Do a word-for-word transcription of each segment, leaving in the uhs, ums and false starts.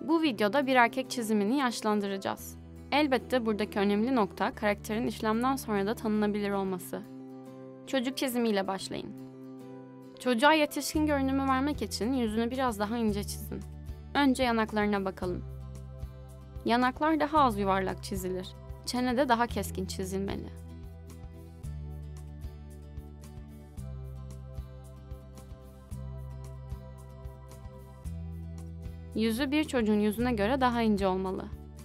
Bu videoda bir erkek çizimini yaşlandıracağız. Elbette buradaki önemli nokta karakterin işlemden sonra da tanınabilir olması. Çocuk çizimiyle başlayın. Çocuğa yetişkin görünümü vermek için yüzünü biraz daha ince çizin. Önce yanaklarına bakalım. Yanaklar daha az yuvarlak çizilir. Çene de daha keskin çizilmeli. Yüzü bir çocuğun yüzüne göre daha ince olmalı.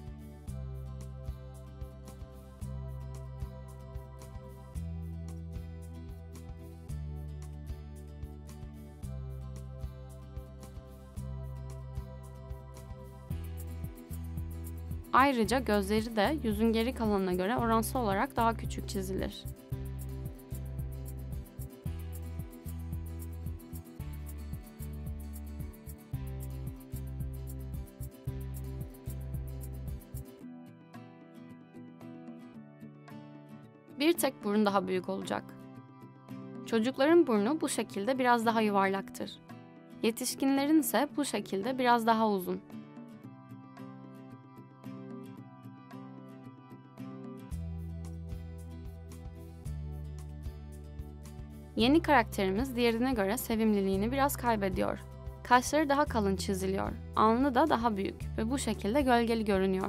Ayrıca gözleri de yüzün geri kalanına göre oransal olarak daha küçük çizilir. Bir tek burun daha büyük olacak. Çocukların burnu bu şekilde biraz daha yuvarlaktır. Yetişkinlerin ise bu şekilde biraz daha uzun. Yeni karakterimiz diğerine göre sevimliliğini biraz kaybediyor. Kaşları daha kalın çiziliyor, alnı da daha büyük ve bu şekilde gölgeli görünüyor.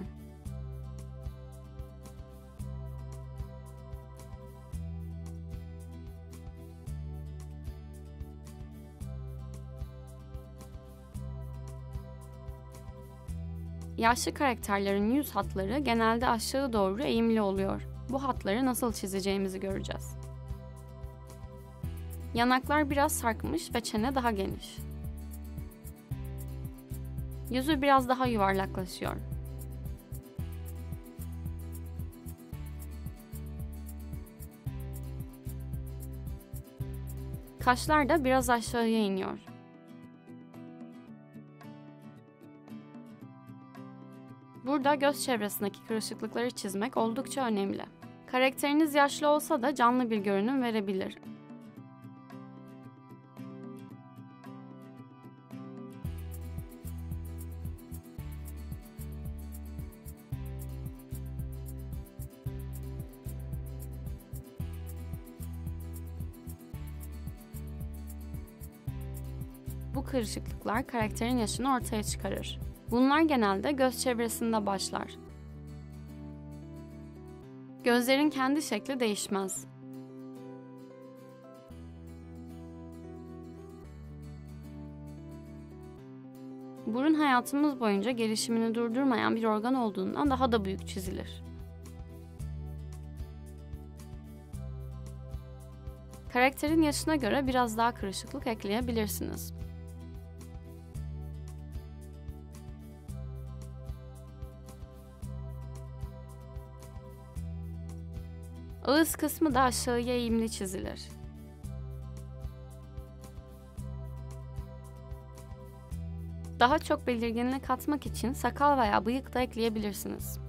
Yaşlı karakterlerin yüz hatları genelde aşağı doğru eğimli oluyor. Bu hatları nasıl çizeceğimizi göreceğiz. Yanaklar biraz sarkmış ve çene daha geniş. Yüzü biraz daha yuvarlaklaşıyor. Kaşlar da biraz aşağıya iniyor. Burada göz çevresindeki kırışıklıkları çizmek oldukça önemli. Karakteriniz yaşlı olsa da canlı bir görünüm verebilir. Bu kırışıklıklar karakterin yaşını ortaya çıkarır. Bunlar genelde göz çevresinde başlar. Gözlerin kendi şekli değişmez. Burun hayatımız boyunca gelişimini durdurmayan bir organ olduğundan daha da büyük çizilir. Karakterin yaşına göre biraz daha kırışıklık ekleyebilirsiniz. Ağız kısmı da aşağıya eğimli çizilir. Daha çok belirginlik katmak için sakal veya bıyık da ekleyebilirsiniz.